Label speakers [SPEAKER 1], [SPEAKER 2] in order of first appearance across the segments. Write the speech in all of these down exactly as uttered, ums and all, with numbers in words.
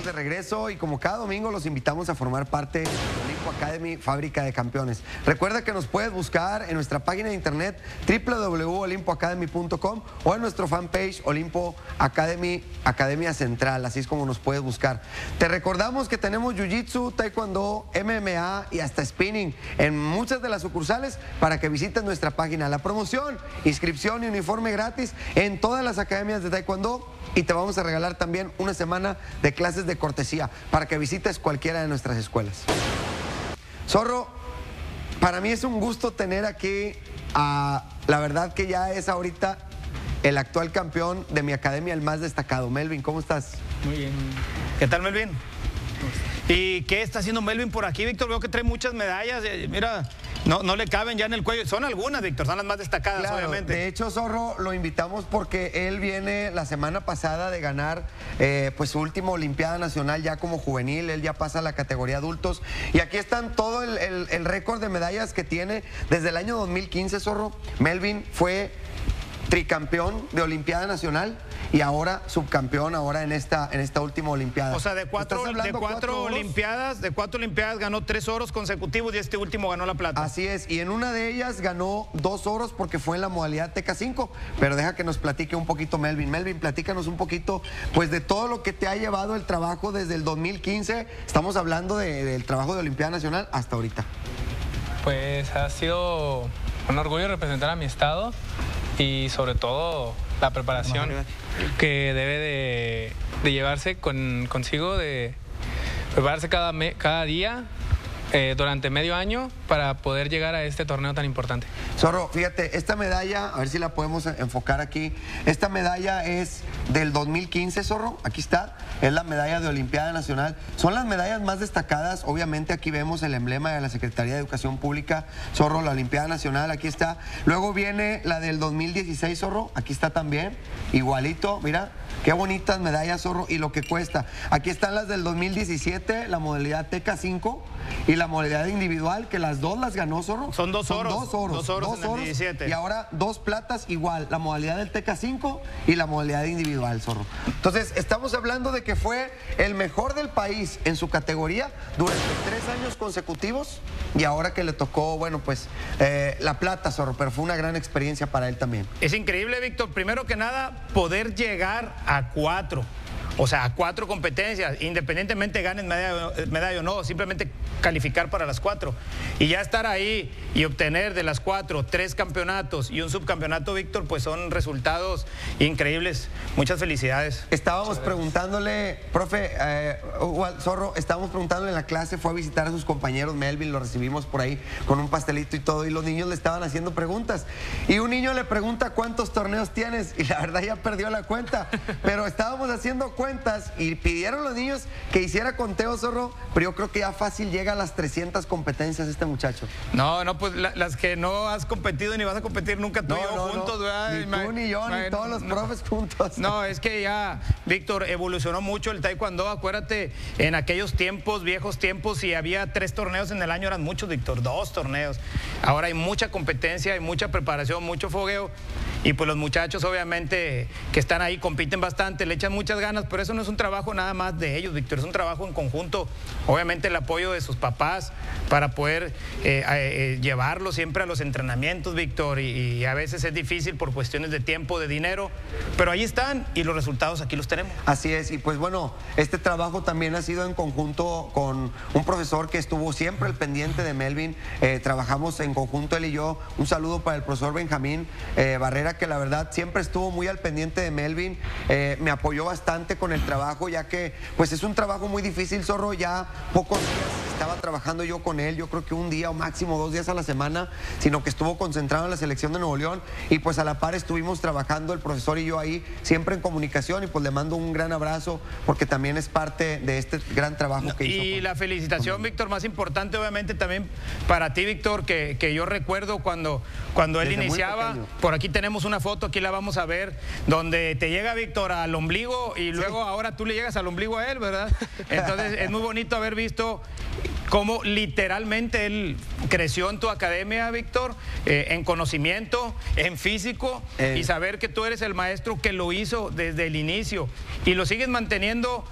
[SPEAKER 1] de regreso y como cada domingo los invitamos a formar parte de Olimpo Academy, fábrica de campeones. Recuerda que nos puedes buscar en nuestra página de internet doble u doble u doble u punto olimpo academy punto com o en nuestro fanpage Olimpo Academy, Academia Central, así es como nos puedes buscar. Te recordamos que tenemos Jiu-Jitsu, Taekwondo, M M A y hasta Spinning en muchas de las sucursales para que visites nuestra página. La promoción, inscripción y uniforme gratis en todas las academias de Taekwondo y te vamos a regalar también una semana de clases de cortesía para que visites cualquiera de nuestras escuelas. Zorro, para mí es un gusto tener aquí a, la verdad que ya es ahorita el actual campeón de mi academia, el más destacado. Melvin, ¿cómo estás?
[SPEAKER 2] Muy bien. ¿Qué tal, Melvin? ¿Y qué está haciendo Melvin por aquí, Víctor? Veo que trae muchas medallas. Mira, no, no le caben ya en el cuello. Son algunas, Víctor, son las más destacadas,
[SPEAKER 1] claro,
[SPEAKER 2] obviamente.
[SPEAKER 1] De hecho, Zorro, lo invitamos porque él viene la semana pasada de ganar eh, pues su última Olimpiada Nacional ya como juvenil. Él ya pasa a la categoría adultos. Y aquí están todo el, el, el récord de medallas que tiene desde el año dos mil quince, Zorro. Melvin fue tricampeón de Olimpiada Nacional y ahora subcampeón ahora en esta en esta última Olimpiada.
[SPEAKER 2] O sea, de cuatro, de cuatro, cuatro Olimpiadas, de cuatro Olimpiadas ganó tres oros consecutivos y este último ganó la plata.
[SPEAKER 1] Así es, y en una de ellas ganó dos oros porque fue en la modalidad T K cinco, pero deja que nos platique un poquito Melvin. Melvin, platícanos un poquito pues de todo lo que te ha llevado el trabajo desde el dos mil quince, estamos hablando de, del trabajo de Olimpiada Nacional hasta ahorita.
[SPEAKER 3] Pues ha sido un orgullo representar a mi estado y sobre todo la preparación que debe de, de llevarse con, consigo, de prepararse cada, me, cada día eh, durante medio año para poder llegar a este torneo tan importante.
[SPEAKER 1] Zorro, fíjate, esta medalla, a ver si la podemos enfocar aquí, esta medalla es del dos mil quince, Zorro, aquí está, es la medalla de Olimpiada Nacional, son las medallas más destacadas, obviamente aquí vemos el emblema de la Secretaría de Educación Pública, Zorro, la Olimpiada Nacional, aquí está, luego viene la del dos mil dieciséis, Zorro, aquí está también, igualito, mira, qué bonitas medallas, Zorro, y lo que cuesta, aquí están las del dos mil diecisiete, la modalidad T K cinco y la modalidad individual, que las dos las ganó, Zorro.
[SPEAKER 2] Son dos oros.
[SPEAKER 1] Son dos oros.
[SPEAKER 2] Dos oros,
[SPEAKER 1] dos
[SPEAKER 2] en el
[SPEAKER 1] oros
[SPEAKER 2] diecisiete.
[SPEAKER 1] Y ahora dos platas igual, la modalidad del T K cinco y la modalidad individual, Zorro. Entonces, estamos hablando de que fue el mejor del país en su categoría durante tres años consecutivos y ahora que le tocó, bueno, pues eh, la plata, Zorro, pero fue una gran experiencia para él también.
[SPEAKER 2] Es increíble, Víctor, primero que nada, poder llegar a cuatro. O sea, a cuatro competencias, independientemente ganen medalla, medalla o no, simplemente calificar para las cuatro. Y ya estar ahí y obtener de las cuatro, tres campeonatos y un subcampeonato, Víctor, pues son resultados increíbles. Muchas felicidades.
[SPEAKER 1] Estábamos preguntándole, profe, eh, Zorro, estábamos preguntándole en la clase, fue a visitar a sus compañeros, Melvin, lo recibimos por ahí con un pastelito y todo, y los niños le estaban haciendo preguntas. Y un niño le pregunta cuántos torneos tienes, y la verdad ya perdió la cuenta, pero estábamos haciendo cuentas y pidieron los niños que hiciera conteo, Zorro, pero yo creo que ya fácil llega a las trescientas competencias este muchacho.
[SPEAKER 2] No, no, pues la, las que no has competido ni vas a competir nunca tú
[SPEAKER 1] no,
[SPEAKER 2] y yo
[SPEAKER 1] no,
[SPEAKER 2] juntos,
[SPEAKER 1] no.
[SPEAKER 2] ¿verdad?
[SPEAKER 1] Ni tú, ni yo,
[SPEAKER 2] Man,
[SPEAKER 1] ni todos los
[SPEAKER 2] no,
[SPEAKER 1] profes juntos.
[SPEAKER 2] No, es que ya, Víctor, evolucionó mucho el taekwondo. Acuérdate, en aquellos tiempos, viejos tiempos, si había tres torneos en el año eran muchos, Víctor, dos torneos. Ahora hay mucha competencia, hay mucha preparación, mucho fogueo. Y pues los muchachos obviamente que están ahí compiten bastante, le echan muchas ganas, pero eso no es un trabajo nada más de ellos, Víctor, es un trabajo en conjunto. Obviamente el apoyo de sus papás para poder eh, eh, llevarlos siempre a los entrenamientos, Víctor, y, y a veces es difícil por cuestiones de tiempo, de dinero, pero ahí están y los resultados aquí los tenemos.
[SPEAKER 1] Así es, y pues bueno, este trabajo también ha sido en conjunto con un profesor que estuvo siempre al pendiente de Melvin, eh, trabajamos en conjunto él y yo, un saludo para el profesor Benjamín eh, Barrera, que la verdad siempre estuvo muy al pendiente de Melvin, eh, me apoyó bastante con el trabajo, ya que pues es un trabajo muy difícil, Zorro, ya pocos días estaba trabajando yo con él, yo creo que un día o máximo dos días a la semana, sino que estuvo concentrado en la selección de Nuevo León y pues a la par estuvimos trabajando el profesor y yo ahí, siempre en comunicación, y pues le mando un gran abrazo porque también es parte de este gran trabajo que hizo.
[SPEAKER 2] Y
[SPEAKER 1] con,
[SPEAKER 2] la felicitación, Víctor, más importante obviamente también para ti, Víctor, que, que yo recuerdo cuando, cuando él iniciaba, por aquí tenemos una foto, aquí la vamos a ver, donde te llega, Víctor, al ombligo y luego sí. Ahora tú le llegas al ombligo a él, ¿verdad? Entonces es muy bonito haber visto cómo literalmente él creció en tu academia, Víctor, eh, en conocimiento, en físico, eh. y saber que tú eres el maestro que lo hizo desde el inicio y lo sigues manteniendo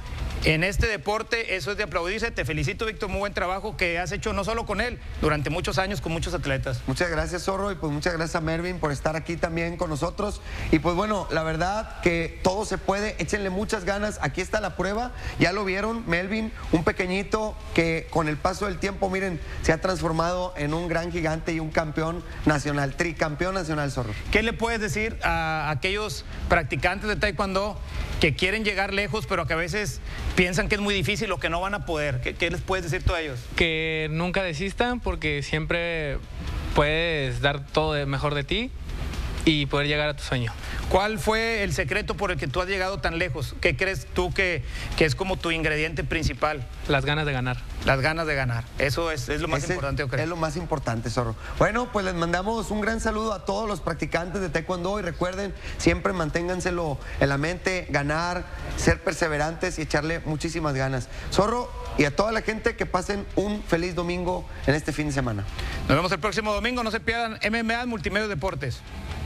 [SPEAKER 2] en este deporte, eso es de aplaudirse. Te felicito, Víctor, muy buen trabajo que has hecho no solo con él, durante muchos años con muchos atletas.
[SPEAKER 1] Muchas gracias, Zorro, y pues muchas gracias a Mervin por estar aquí también con nosotros. Y pues bueno, la verdad que todo se puede, échenle muchas ganas. Aquí está la prueba, ya lo vieron, Melvin, un pequeñito que con el paso del tiempo, miren, se ha transformado en un gran gigante y un campeón nacional, tricampeón nacional, Zorro.
[SPEAKER 2] ¿Qué le puedes decir a aquellos practicantes de taekwondo que quieren llegar lejos, pero que a veces piensan que es muy difícil o que no van a poder? ¿Qué, qué les puedes decir tú a ellos?
[SPEAKER 3] Que nunca desistan, porque siempre puedes dar todo de mejor de ti y poder llegar a tu sueño.
[SPEAKER 2] ¿Cuál fue el secreto por el que tú has llegado tan lejos? ¿Qué crees tú que, que es como tu ingrediente principal?
[SPEAKER 3] Las ganas de ganar.
[SPEAKER 2] Las ganas de ganar. Eso es, es lo más
[SPEAKER 1] Ese
[SPEAKER 2] importante, yo creo.
[SPEAKER 1] Es lo más importante, Zorro. Bueno, pues les mandamos un gran saludo a todos los practicantes de taekwondo y recuerden, siempre manténganselo en la mente, ganar, ser perseverantes y echarle muchísimas ganas. Zorro, y a toda la gente que pasen un feliz domingo en este fin de semana.
[SPEAKER 2] Nos vemos el próximo domingo, no se pierdan M M A Multimedios Deportes.